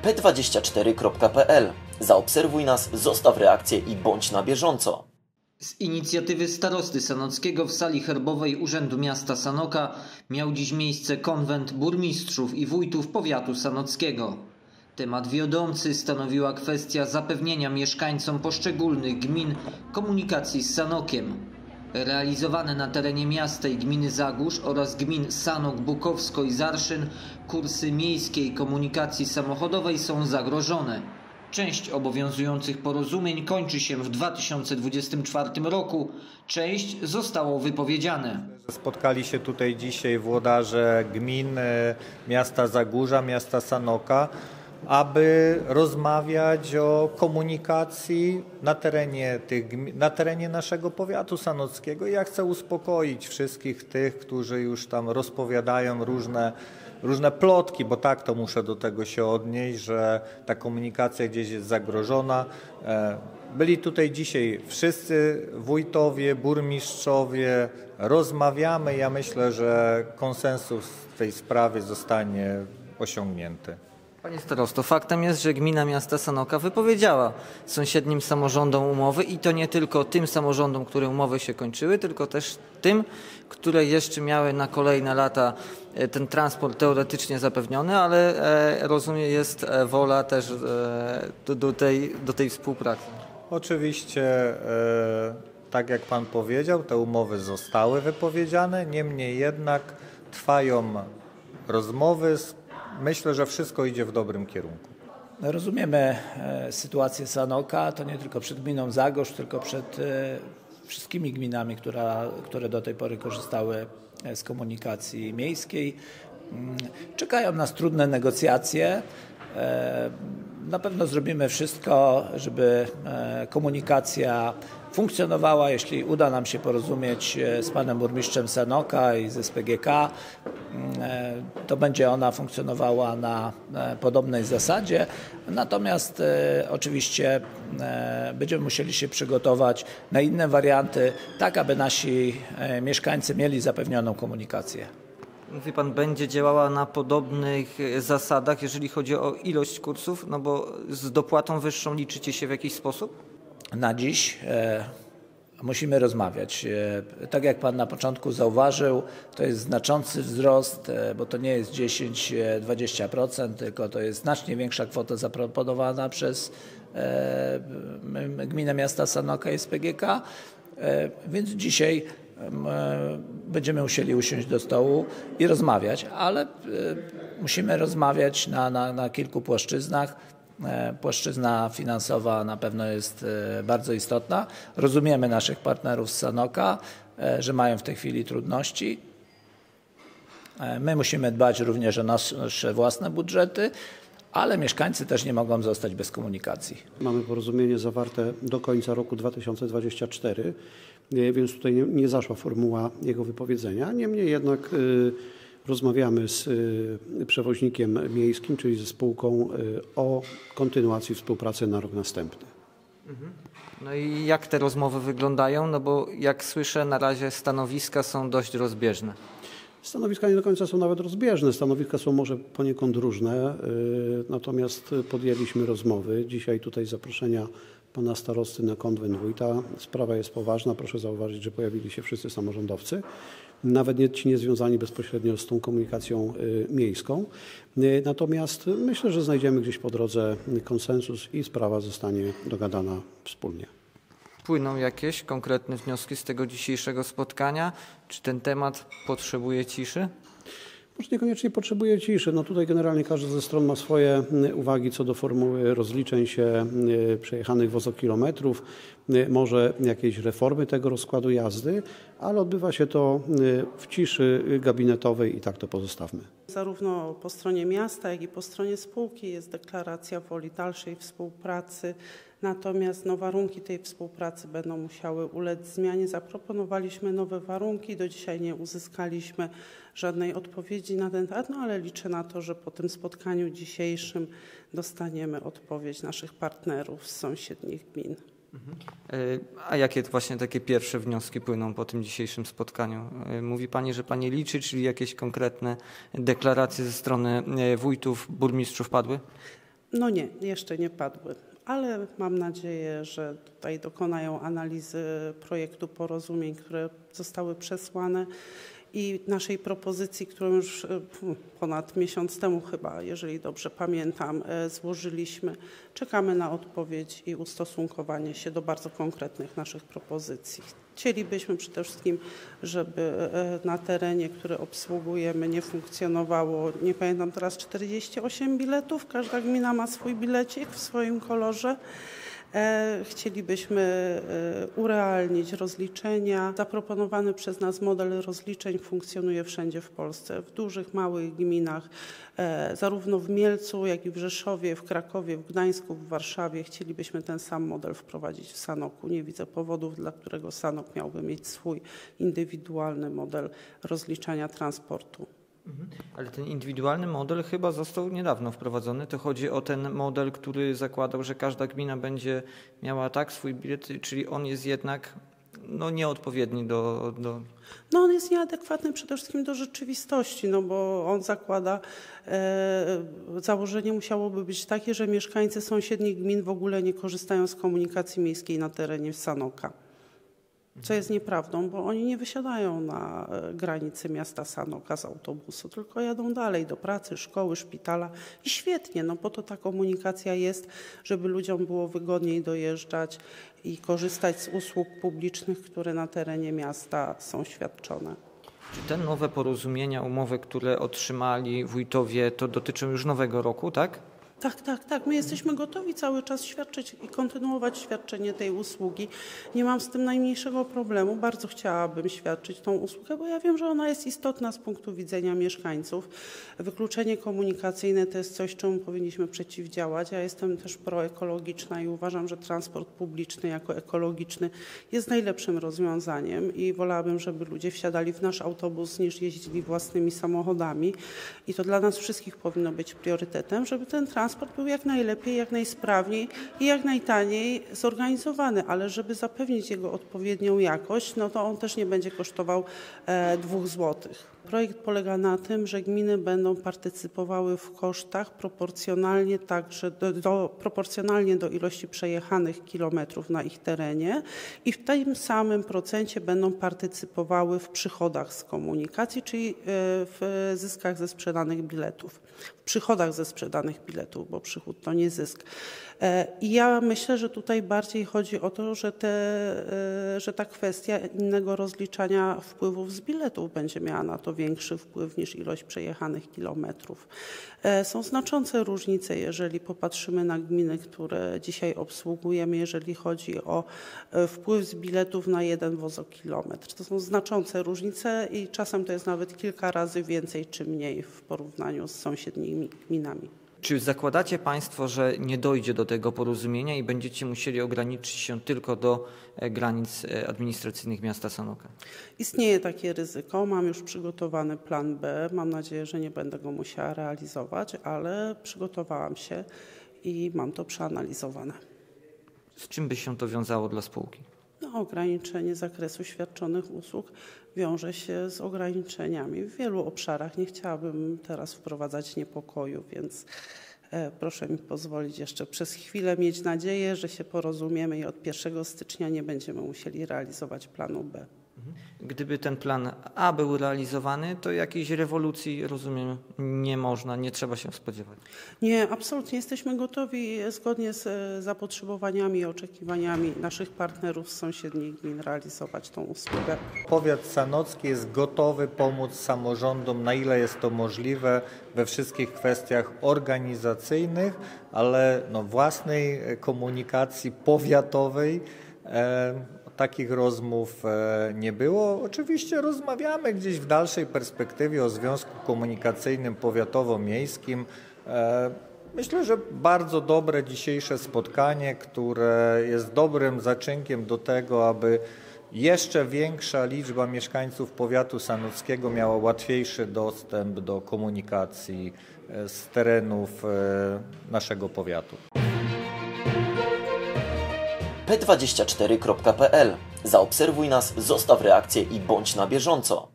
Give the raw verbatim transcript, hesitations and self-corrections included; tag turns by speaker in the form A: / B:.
A: p dwadzieścia cztery kropka p l. Zaobserwuj nas, zostaw reakcję i bądź na bieżąco.
B: Z inicjatywy starosty sanockiego w sali herbowej Urzędu Miasta Sanoka miał dziś miejsce konwent burmistrzów i wójtów powiatu sanockiego. Temat wiodący stanowiła kwestia zapewnienia mieszkańcom poszczególnych gmin komunikacji z Sanokiem. Realizowane na terenie miasta i gminy Zagórz oraz gmin Sanok, Bukowsko i Zarszyn kursy miejskiej komunikacji samochodowej są zagrożone. Część obowiązujących porozumień kończy się w dwa tysiące dwudziestym czwartym roku, część zostało wypowiedziane.
C: Spotkali się tutaj dzisiaj włodarze gmin miasta Zagórza, miasta Sanoka, aby rozmawiać o komunikacji na terenie, tych, na terenie naszego powiatu sanockiego. Ja chcę uspokoić wszystkich tych, którzy już tam rozpowiadają różne, różne plotki, bo tak to muszę do tego się odnieść, że ta komunikacja gdzieś jest zagrożona. Byli tutaj dzisiaj wszyscy wójtowie, burmistrzowie, rozmawiamy. Ja myślę, że konsensus w tej sprawie zostanie osiągnięty.
B: Panie starosto, faktem jest, że gmina miasta Sanoka wypowiedziała sąsiednim samorządom umowy i to nie tylko tym samorządom, które umowy się kończyły, tylko też tym, które jeszcze miały na kolejne lata ten transport teoretycznie zapewniony, ale e, rozumiem, jest wola też e, do, do, tej, do tej współpracy.
C: Oczywiście, e, tak jak pan powiedział, te umowy zostały wypowiedziane, niemniej jednak trwają rozmowy. Myślę, że wszystko idzie w dobrym kierunku.
D: Rozumiemy sytuację Sanoka, to nie tylko przed gminą Zagórz, tylko przed wszystkimi gminami, która, które do tej pory korzystały z komunikacji miejskiej. Czekają nas trudne negocjacje. Na pewno zrobimy wszystko, żeby komunikacja funkcjonowała. Jeśli uda nam się porozumieć z panem burmistrzem Sanoka i z S P G K, to będzie ona funkcjonowała na podobnej zasadzie. Natomiast oczywiście będziemy musieli się przygotować na inne warianty, tak aby nasi mieszkańcy mieli zapewnioną komunikację.
B: Mówi pan, będzie działała na podobnych zasadach, jeżeli chodzi o ilość kursów, no bo z dopłatą wyższą liczycie się w jakiś sposób?
D: Na dziś e, musimy rozmawiać. E, tak jak pan na początku zauważył, to jest znaczący wzrost, e, bo to nie jest dziesięć do dwudziestu procent, tylko to jest znacznie większa kwota zaproponowana przez e, gminę miasta Sanoka i S P G K, e, więc dzisiaj będziemy musieli usiąść do stołu i rozmawiać, ale musimy rozmawiać na, na, na kilku płaszczyznach. Płaszczyzna finansowa na pewno jest bardzo istotna. Rozumiemy naszych partnerów z Sanoka, że mają w tej chwili trudności. My musimy dbać również o nasze własne budżety, ale mieszkańcy też nie mogą zostać bez komunikacji.
E: Mamy porozumienie zawarte do końca roku dwa tysiące dwudziestego czwartego, więc tutaj nie, nie zaszła formuła jego wypowiedzenia. Niemniej jednak y, rozmawiamy z y, przewoźnikiem miejskim, czyli ze spółką y, o kontynuacji współpracy na rok następny.
B: Mhm. No i jak te rozmowy wyglądają? No bo jak słyszę, na razie stanowiska są dość rozbieżne.
E: Stanowiska nie do końca są nawet rozbieżne. Stanowiska są może poniekąd różne, y, natomiast podjęliśmy rozmowy. Dzisiaj tutaj zaproszenia pana starosty na konwent wójta. Sprawa jest poważna. Proszę zauważyć, że pojawili się wszyscy samorządowcy, nawet nie ci niezwiązani bezpośrednio z tą komunikacją y, miejską. Y, natomiast myślę, że znajdziemy gdzieś po drodze konsensus i sprawa zostanie dogadana wspólnie.
B: Płyną jakieś konkretne wnioski z tego dzisiejszego spotkania? Czy ten temat potrzebuje ciszy?
E: Może niekoniecznie potrzebuje ciszy. No tutaj generalnie każda ze stron ma swoje uwagi co do formuły rozliczeń się przejechanych wozokilometrów, może jakiejś reformy tego rozkładu jazdy, ale odbywa się to w ciszy gabinetowej i tak to pozostawmy.
F: Zarówno po stronie miasta, jak i po stronie spółki jest deklaracja woli dalszej współpracy. Natomiast no, warunki tej współpracy będą musiały ulec zmianie. Zaproponowaliśmy nowe warunki, do dzisiaj nie uzyskaliśmy żadnej odpowiedzi na ten temat, no ale liczę na to, że po tym spotkaniu dzisiejszym dostaniemy odpowiedź naszych partnerów z sąsiednich gmin.
B: A jakie właśnie takie pierwsze wnioski płyną po tym dzisiejszym spotkaniu? Mówi Pani, że Pani liczy, czyli jakieś konkretne deklaracje ze strony wójtów, burmistrzów padły?
F: No nie, jeszcze nie padły, ale mam nadzieję, że tutaj dokonają analizy projektu porozumień, które zostały przesłane i naszej propozycji, którą już ponad miesiąc temu chyba, jeżeli dobrze pamiętam, złożyliśmy. Czekamy na odpowiedź i ustosunkowanie się do bardzo konkretnych naszych propozycji. Chcielibyśmy przede wszystkim, żeby na terenie, który obsługujemy, nie funkcjonowało, nie pamiętam teraz, czterdzieści osiem biletów. Każda gmina ma swój bilecik w swoim kolorze. Chcielibyśmy urealnić rozliczenia. Zaproponowany przez nas model rozliczeń funkcjonuje wszędzie w Polsce, w dużych, małych gminach, zarówno w Mielcu, jak i w Rzeszowie, w Krakowie, w Gdańsku, w Warszawie. Chcielibyśmy ten sam model wprowadzić w Sanoku. Nie widzę powodów, dla którego Sanok miałby mieć swój indywidualny model rozliczania transportu.
B: Ale ten indywidualny model chyba został niedawno wprowadzony. To chodzi o ten model, który zakładał, że każda gmina będzie miała tak swój bilet, czyli on jest jednak no, nieodpowiedni do, do...
F: No on jest nieadekwatny przede wszystkim do rzeczywistości, no bo on zakłada, e, założenie musiałoby być takie, że mieszkańcy sąsiednich gmin w ogóle nie korzystają z komunikacji miejskiej na terenie Sanoka. Co jest nieprawdą, bo oni nie wysiadają na granicy miasta Sanoka z autobusu, tylko jadą dalej do pracy, szkoły, szpitala i świetnie, no po to ta komunikacja jest, żeby ludziom było wygodniej dojeżdżać i korzystać z usług publicznych, które na terenie miasta są świadczone.
B: Czy te nowe porozumienia, umowy, które otrzymali wójtowie, to dotyczą już nowego roku, tak?
F: Tak, tak, tak. My jesteśmy gotowi cały czas świadczyć i kontynuować świadczenie tej usługi. Nie mam z tym najmniejszego problemu. Bardzo chciałabym świadczyć tą usługę, bo ja wiem, że ona jest istotna z punktu widzenia mieszkańców. Wykluczenie komunikacyjne to jest coś, czemu powinniśmy przeciwdziałać. Ja jestem też proekologiczna i uważam, że transport publiczny jako ekologiczny jest najlepszym rozwiązaniem i wolałabym, żeby ludzie wsiadali w nasz autobus niż jeździli własnymi samochodami. I to dla nas wszystkich powinno być priorytetem, żeby ten transport Transport był jak najlepiej, jak najsprawniej i jak najtaniej zorganizowany, ale żeby zapewnić jego odpowiednią jakość, no to on też nie będzie kosztował e, dwóch złotych. Projekt polega na tym, że gminy będą partycypowały w kosztach proporcjonalnie, także do, do, proporcjonalnie do ilości przejechanych kilometrów na ich terenie i w tym samym procencie będą partycypowały w przychodach z komunikacji, czyli w zyskach ze sprzedanych biletów. W przychodach ze sprzedanych biletów, bo przychód to nie zysk. I ja myślę, że tutaj bardziej chodzi o to, że, te, że ta kwestia innego rozliczania wpływów z biletów będzie miała na to większy wpływ niż ilość przejechanych kilometrów. Są znaczące różnice, jeżeli popatrzymy na gminy, które dzisiaj obsługujemy, jeżeli chodzi o wpływ z biletów na jeden wozokilometr. To są znaczące różnice i czasem to jest nawet kilka razy więcej czy mniej w porównaniu z sąsiednimi gminami.
B: Czy zakładacie Państwo, że nie dojdzie do tego porozumienia i będziecie musieli ograniczyć się tylko do granic administracyjnych miasta Sanoka?
F: Istnieje takie ryzyko. Mam już przygotowany plan B. Mam nadzieję, że nie będę go musiała realizować, ale przygotowałam się i mam to przeanalizowane.
B: Z czym by się to wiązało dla spółki?
F: No, ograniczenie zakresu świadczonych usług wiąże się z ograniczeniami w wielu obszarach. Nie chciałabym teraz wprowadzać niepokoju, więc e, proszę mi pozwolić jeszcze przez chwilę mieć nadzieję, że się porozumiemy i od pierwszego stycznia nie będziemy musieli realizować planu B.
B: Gdyby ten plan A był realizowany, to jakiejś rewolucji, rozumiem, nie można, nie trzeba się spodziewać.
F: Nie, absolutnie. Jesteśmy gotowi zgodnie z zapotrzebowaniami i oczekiwaniami naszych partnerów z sąsiednich gmin realizować tą usługę.
C: Powiat sanocki jest gotowy pomóc samorządom, na ile jest to możliwe, we wszystkich kwestiach organizacyjnych, ale no, własnej komunikacji powiatowej e, takich rozmów nie było. Oczywiście rozmawiamy gdzieś w dalszej perspektywie o związku komunikacyjnym powiatowo-miejskim. Myślę, że bardzo dobre dzisiejsze spotkanie, które jest dobrym zaczynkiem do tego, aby jeszcze większa liczba mieszkańców powiatu sanockiego miała łatwiejszy dostęp do komunikacji z terenów naszego powiatu.
A: P dwadzieścia cztery kropka p l. Zaobserwuj nas, zostaw reakcję i bądź na bieżąco.